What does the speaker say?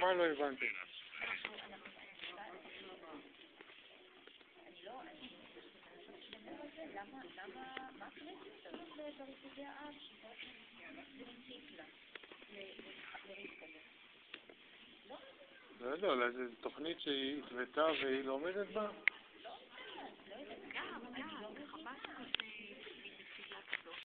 מה לא הבנתי? מה קריטי? בריכוזי האב זה נמשיך לה לרבקה. לא יודע, אולי זו תוכנית שהיא התוותה והיא לא עומדת בה?